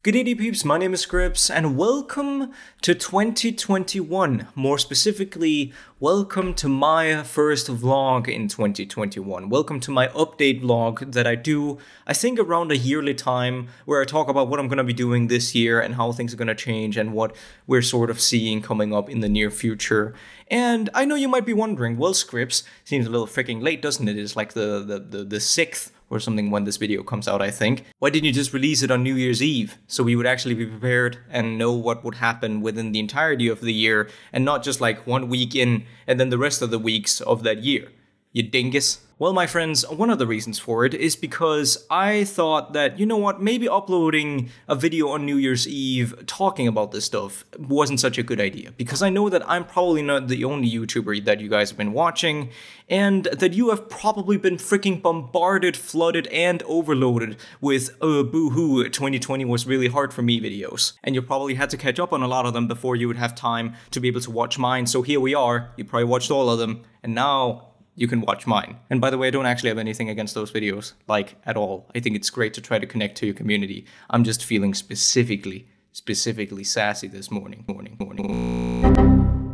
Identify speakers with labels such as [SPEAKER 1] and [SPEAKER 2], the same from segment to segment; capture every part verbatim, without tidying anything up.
[SPEAKER 1] Good evening, peeps, my name is Scribbs, and welcome to twenty twenty-one. More specifically, welcome to my first vlog in twenty twenty-one. Welcome to my update vlog that I do, I think, around a yearly time, where I talk about what I'm going to be doing this year and how things are going to change and what we're sort of seeing coming up in the near future. And I know you might be wondering, well, Scribbs, seems a little freaking late, doesn't it? It's like the, the, the, the sixth or something when this video comes out, I think. Why didn't you just release it on New Year's Eve so we would actually be prepared and know what would happen within the entirety of the year and not just like one week in and then the rest of the weeks of that year? You dingus. Well, my friends, one of the reasons for it is because I thought that, you know what, maybe uploading a video on New Year's Eve talking about this stuff wasn't such a good idea. Because I know that I'm probably not the only YouTuber that you guys have been watching, and that you have probably been freaking bombarded, flooded, and overloaded with uh, boo-hoo, twenty twenty was really hard for me videos. And you probably had to catch up on a lot of them before you would have time to be able to watch mine. So here we are, you probably watched all of them, and now you can watch mine. And by the way, I don't actually have anything against those videos, like, at all. I think it's great to try to connect to your community. I'm just feeling specifically, specifically sassy this morning, morning, morning.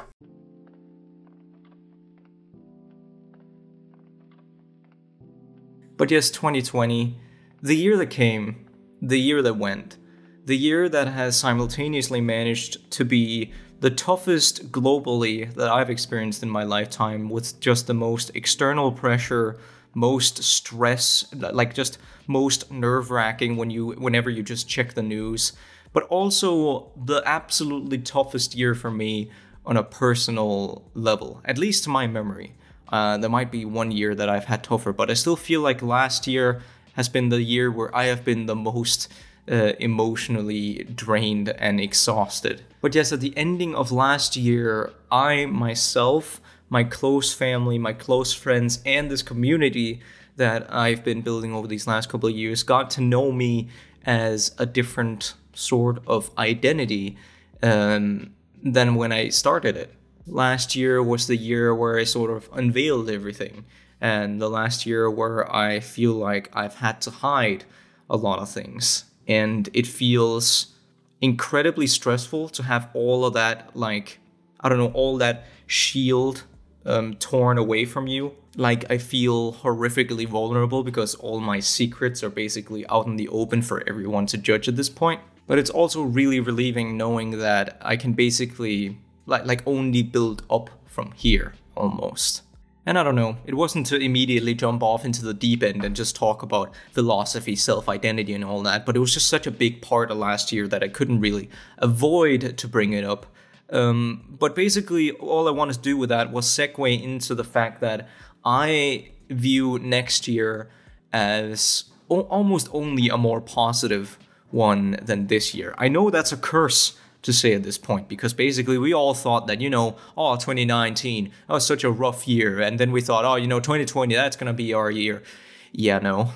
[SPEAKER 1] But yes, twenty twenty, the year that came, the year that went, the year that has simultaneously managed to be the toughest globally that I've experienced in my lifetime, with just the most external pressure, most stress, like just most nerve-wracking when you, whenever you just check the news, but also the absolutely toughest year for me on a personal level, at least to my memory. Uh, there might be one year that I've had tougher, but I still feel like last year has been the year where I have been the most Uh, emotionally drained and exhausted. But yes, at the ending of last year, I myself, my close family, my close friends, and this community that I've been building over these last couple of years got to know me as a different sort of identity um, than when I started it. Last year was the year where I sort of unveiled everything, and the last year where I feel like I've had to hide a lot of things. And it feels incredibly stressful to have all of that, like, I don't know, all that shield um, torn away from you. Like, I feel horrifically vulnerable because all my secrets are basically out in the open for everyone to judge at this point. But it's also really relieving knowing that I can basically, like, like only build up from here, almost. And I don't know, it wasn't to immediately jump off into the deep end and just talk about philosophy, self-identity and all that, but it was just such a big part of last year that I couldn't really avoid to bring it up. Um, but basically, all I wanted to do with that was segue into the fact that I view next year as almost only a more positive one than this year. I know that's a curse to say at this point, because basically we all thought that, you know, oh, twenty nineteen, that was such a rough year, and then we thought, oh, you know, twenty twenty, that's gonna be our year. Yeah, no.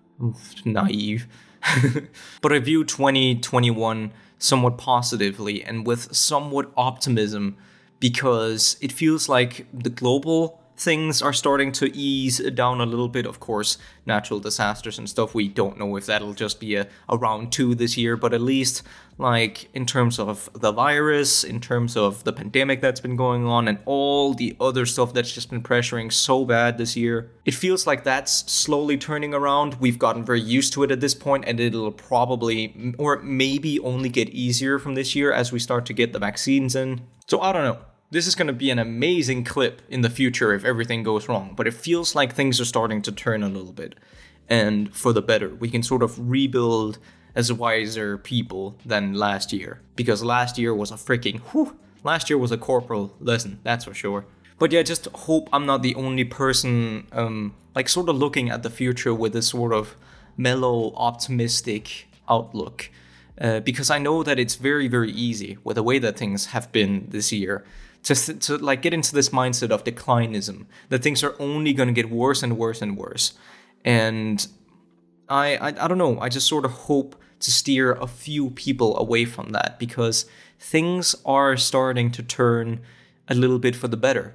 [SPEAKER 1] Naive. But I view twenty twenty-one somewhat positively and with somewhat optimism, because it feels like the global things are starting to ease down a little bit. Of course, natural disasters and stuff, we don't know if that'll just be a, a round two this year, but at least, like, in terms of the virus, in terms of the pandemic that's been going on, and all the other stuff that's just been pressuring so bad this year, it feels like that's slowly turning around. We've gotten very used to it at this point, and it'll probably, or maybe only get easier from this year as we start to get the vaccines in. So I don't know. This is going to be an amazing clip in the future if everything goes wrong, but it feels like things are starting to turn a little bit, and for the better. We can sort of rebuild as wiser people than last year, because last year was a freaking, whew, last year was a corporal lesson, that's for sure. But yeah, just hope I'm not the only person, um, like, sort of looking at the future with this sort of mellow, optimistic outlook. Uh, because I know that it's very, very easy, with the way that things have been this year, to, to like get into this mindset of declinism, that things are only going to get worse and worse and worse. And I, I, I don't know, I just sort of hope to steer a few people away from that, because things are starting to turn a little bit for the better.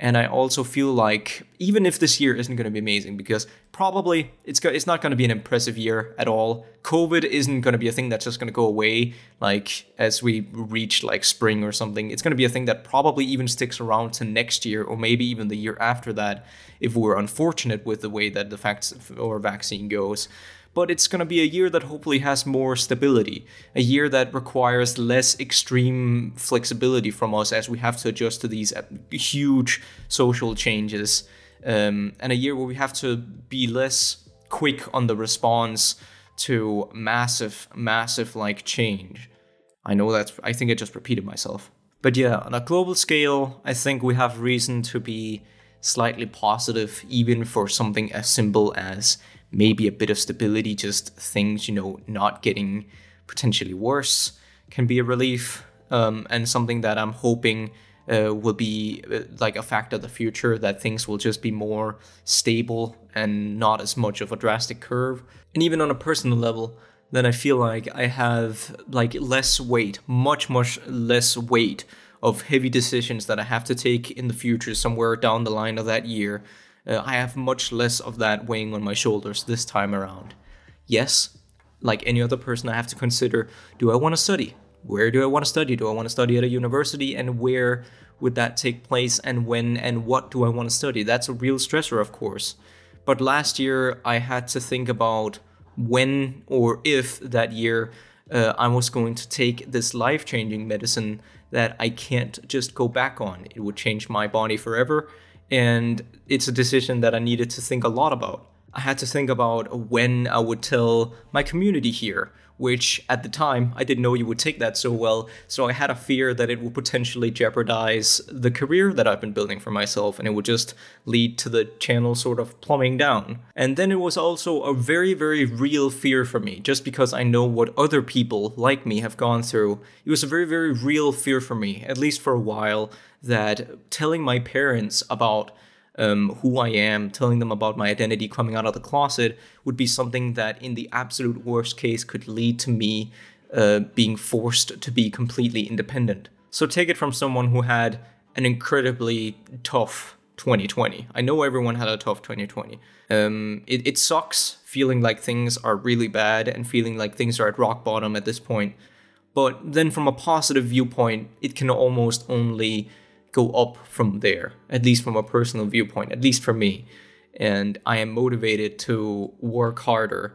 [SPEAKER 1] And I also feel like even if this year isn't going to be amazing, because probably it's go- it's not going to be an impressive year at all. COVID isn't going to be a thing that's just going to go away like as we reach like spring or something. It's going to be a thing that probably even sticks around to next year or maybe even the year after that if we're unfortunate with the way that the fact or vaccine goes. But it's going to be a year that hopefully has more stability, a year that requires less extreme flexibility from us as we have to adjust to these huge social changes, um, and a year where we have to be less quick on the response to massive, massive like change. I know that's, I think I just repeated myself. But yeah, on a global scale, I think we have reason to be slightly positive, even for something as simple as maybe a bit of stability, just things, you know, not getting potentially worse can be a relief, um, and something that I'm hoping uh, will be uh, like a fact of the future, that things will just be more stable and not as much of a drastic curve. And even on a personal level, then I feel like I have like less weight, much, much less weight of heavy decisions that I have to take in the future somewhere down the line of that year. Uh, I have much less of that weighing on my shoulders this time around. Yes, like any other person, I have to consider, do I want to study? Where do I want to study? Do I want to study at a university? And where would that take place? And when and what do I want to study? That's a real stressor, of course. But last year, I had to think about when or if that year uh, I was going to take this life-changing medicine that I can't just go back on. It would change my body forever. And it's a decision that I needed to think a lot about. I had to think about when I would tell my community here, which at the time, I didn't know you would take that so well. So I had a fear that it would potentially jeopardize the career that I've been building for myself, and it would just lead to the channel sort of plumbing down. And then it was also a very, very real fear for me, just because I know what other people like me have gone through. It was a very, very real fear for me, at least for a while, that telling my parents about um, who I am, telling them about my identity coming out of the closet would be something that in the absolute worst case could lead to me uh, being forced to be completely independent. So take it from someone who had an incredibly tough twenty twenty. I know everyone had a tough twenty twenty. Um, it, it sucks feeling like things are really bad and feeling like things are at rock bottom at this point. But then from a positive viewpoint, it can almost only go up from there, at least from a personal viewpoint, at least for me. And I am motivated to work harder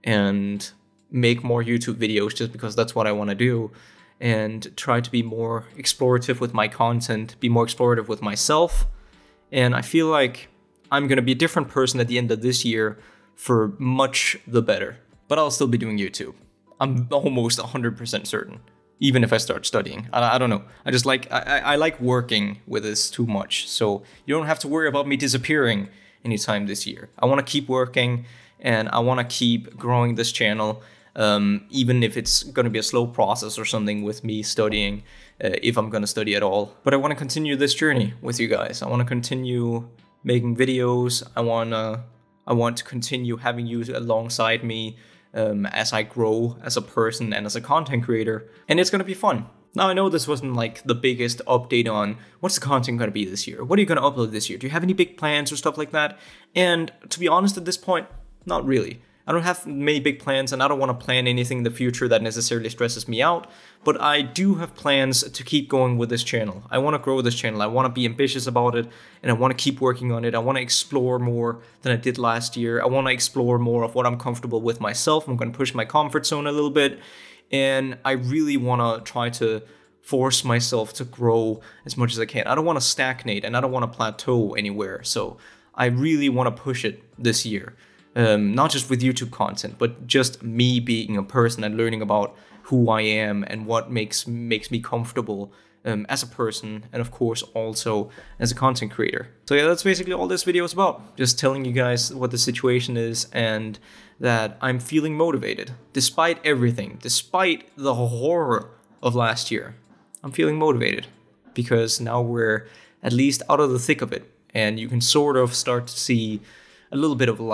[SPEAKER 1] and make more YouTube videos just because that's what I want to do, and try to be more explorative with my content, be more explorative with myself. And I feel like I'm going to be a different person at the end of this year for much the better. But I'll still be doing YouTube. I'm almost one hundred percent certain. Even if I start studying. I, I don't know. I just like, I, I like working with this too much. So you don't have to worry about me disappearing anytime this year. I want to keep working, and I want to keep growing this channel. Um, even if it's going to be a slow process or something with me studying, uh, if I'm going to study at all. But I want to continue this journey with you guys. I want to continue making videos. I want to, I want to continue having you alongside me Um, as I grow as a person and as a content creator, and it's gonna be fun. Now, I know this wasn't like the biggest update on what's the content gonna be this year, what are you gonna upload this year, do you have any big plans or stuff like that? And to be honest, at this point, not really. I don't have many big plans, and I don't want to plan anything in the future that necessarily stresses me out, but I do have plans to keep going with this channel. I want to grow this channel. I want to be ambitious about it, and I want to keep working on it. I want to explore more than I did last year. I want to explore more of what I'm comfortable with myself. I'm going to push my comfort zone a little bit, and I really want to try to force myself to grow as much as I can. I don't want to stagnate, and I don't want to plateau anywhere, so I really want to push it this year. Um, not just with YouTube content, but just me being a person and learning about who I am and what makes makes me comfortable um, as a person, and of course also as a content creator. So yeah, that's basically all this video is about. Just telling you guys what the situation is and that I'm feeling motivated. Despite everything, despite the horror of last year, I'm feeling motivated because now we're at least out of the thick of it, and you can sort of start to see a little bit of light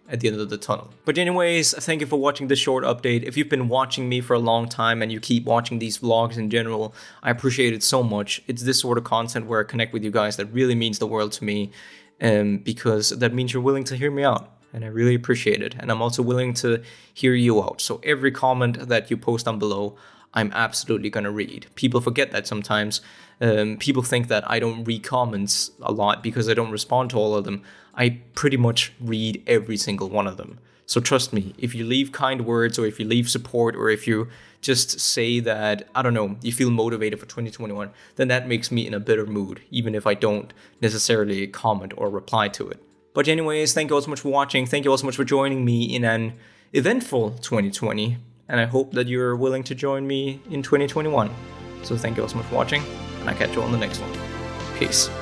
[SPEAKER 1] at the end of the tunnel. But anyways, thank you for watching this short update. If you've been watching me for a long time and you keep watching these vlogs in general, I appreciate it so much. It's this sort of content where I connect with you guys that really means the world to me, um, because that means you're willing to hear me out. And I really appreciate it. And I'm also willing to hear you out. So every comment that you post down below, I'm absolutely going to read. People forget that sometimes. Um, people think that I don't read comments a lot because I don't respond to all of them. I pretty much read every single one of them. So trust me, if you leave kind words, or if you leave support, or if you just say that, I don't know, you feel motivated for twenty twenty-one, then that makes me in a better mood, even if I don't necessarily comment or reply to it. But anyways, thank you all so much for watching. Thank you all so much for joining me in an eventful twenty twenty. And I hope that you're willing to join me in twenty twenty-one. So thank you all so much for watching, and I'll catch you on the next one. Peace.